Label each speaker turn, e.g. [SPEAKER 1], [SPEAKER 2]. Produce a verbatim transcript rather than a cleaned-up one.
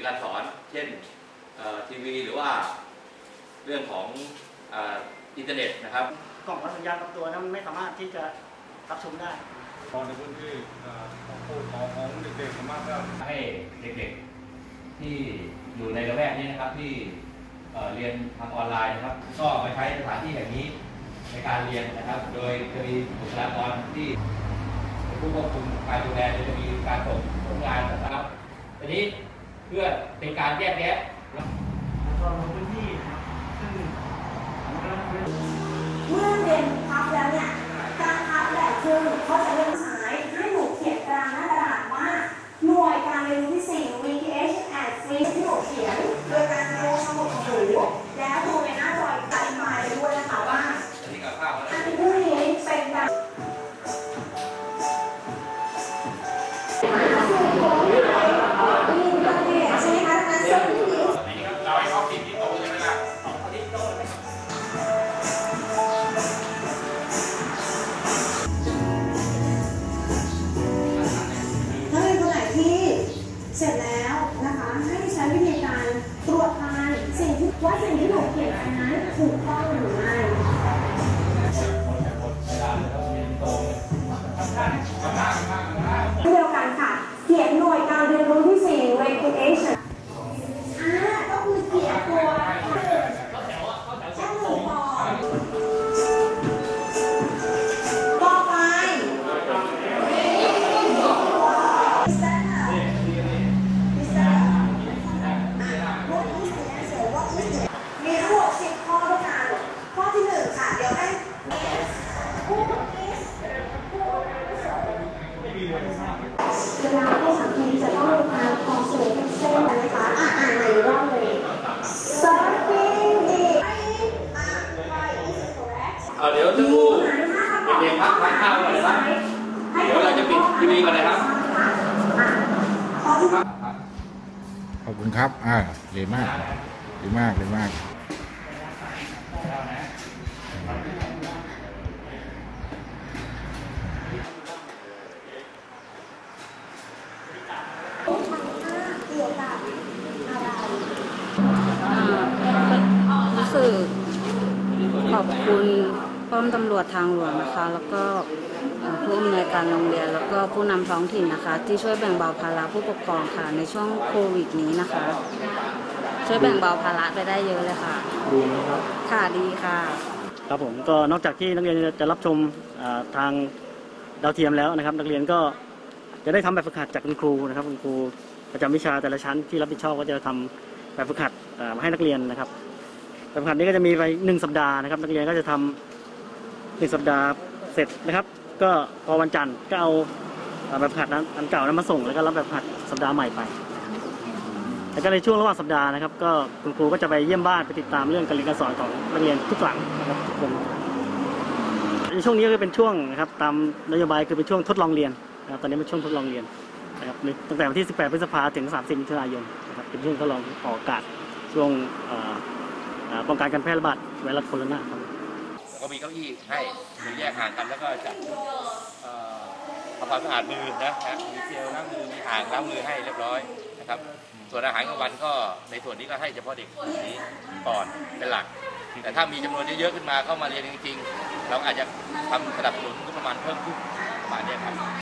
[SPEAKER 1] การสอนเช่นทีวีหรือว่าเรื่องของอินเทอร์เน็ตนะครับ
[SPEAKER 2] กล่องรับสัญญาณบางตัวนั้นไม่สามารถที่จะรับชมได้
[SPEAKER 3] ตอนในพื้นที่ของผู้ของของเด็กๆสามารถ
[SPEAKER 1] ให้เด็กๆที่อยู่ในละแวกนี้นะครับที่เรียนทางออนไลน์นะครับก็ไปใช้สถานที่แห่งนี้ในการเรียนนะครับโดยจะมีบุคลากรที่ผู้ควบคุมการดูแลจะมีการส่งผลงานนะครับทีนี้เพื่อเป็นการแยกแยะ
[SPEAKER 2] ตอนลงพื้นที่ซึ่ง
[SPEAKER 4] เมื่อเรียนพับแล้วเนี่ยการพับแบบคือเขาจะเรียนสายให้หนูเขียนกลางหน้ากระดาษว่าหน่วยการเรียนรู้ที่สี่ วี ที เอช and Free ที่หนูเขียนโดยการโน้ตสมุดของหนูแล้วดูในหน้าจอตัดมาเลยด้วยนะคะว่าอันนี้ผู้นี้เป็นการเสร็จแล้วนะคะให้ใช้วิธีการตรวจทานสิ่งที่ว่าสิ่งที่หนูเขียนไปนั้นถูกต้องหรือไม่เดียวกันค่ะเขียนหน่วยการเรียนรู้ที่สี่ recreation อ่าก็คือเขียนตัวแค่หนึ่งพอต่อไปมีทั้งหมดสิบข้อด้วยกันข้อที่หนึ่งค่ะเดี๋ยวให้ผู้คิดเวลาให้สังเกตจะต้องอ่านคอสวยเป็นเส้นนะคะอ่านอ่านใหม่รอบเลย Surfing the
[SPEAKER 1] เอาเดี๋ยวจะพูดเด็กๆพักทานข้าวก่อนนะครับเดี๋ยวเราจะปิดทีวีกันเลยครับ
[SPEAKER 5] ขอบคุณครับอ่าดีมากดีมากดีมาก
[SPEAKER 6] รู้สึกขอบคุณป้อมตำรวจทางหลวงนะคะแล้วก็ผู้อำนวยการโรงเรียนแล้วก็ผู้นำท้องถิ่นนะคะที่ช่วยแบ่งเบาภาระผู้ปกครองค่ะในช่วงโควิดนี้นะคะช่วยแบ่งเบาภาระไปได้เยอะเลยค่ะ
[SPEAKER 2] ดีไหมครับ
[SPEAKER 6] ค่ะดีค่ะ
[SPEAKER 2] ครับผมก็นอกจากที่นักเรียนจะรับชมทางดาวเทียมแล้วนะครับนักเรียนก็จะได้ทำแบบฝึกหัดจากคุณครูนะครับคุณครูประจำวิชาแต่ละชั้นที่รับผิดชอบก็จะทำแบบฝึกหัดมาให้นักเรียนนะครับแบบฝึกหัดนี้ก็จะมีไปหนึ่งสัปดาห์นะครับนักเรียนก็จะทำหนึ่งสัปดาห์เสร็จนะครับก็พอวันจันทร์ก็เอาแบบฝึกหัดนั้นอันเก่านั้นมาส่งแล้วก็รับแบบฝึกหัดสัปดาห์ใหม่ไปแล้วก็ในช่วงระหว่างสัปดาห์นะครับก็คุณครูก็จะไปเยี่ยมบ้านไปติดตามเรื่องการเรียนการสอนของนักเรียนทุกหลังนะครับทุกคนในช่วงนี้ก็เป็นช่วงนะครับตามนโยบายคือเป็นช่วงทดลองเรียนนะครับตอนนี้เป็นช่วงทดลองเรียนนะครับตั้งแต่วันที่สิบแปดพฤษภาถึงสามสิบมิถุนายนนะครับเป็นช่วงทดลองออกอากาศช่วงป้องกันการแพร่ระบาดไวรัสโคโรนาครับ
[SPEAKER 1] ก็มีเก้าอี้ให้มีแยกห่างกันแล้วก็จัดทำความสะอาดมือนะมีเจลล้างมือมีอ่างล้างมือให้เรียบร้อยนะครับส่วนอาหารกลางวันก็ในส่วนนี้ก็ให้เฉพาะเด็กกลุ่มนี้ก่อนเป็นหลักแต่ถ้ามีจำนวนเยอะๆขึ้นมาเข้ามาเรียนจริงๆเราอาจจะทำสนับสนุนงบประมาณเพิ่มขึ้นประมาณนี้ครับ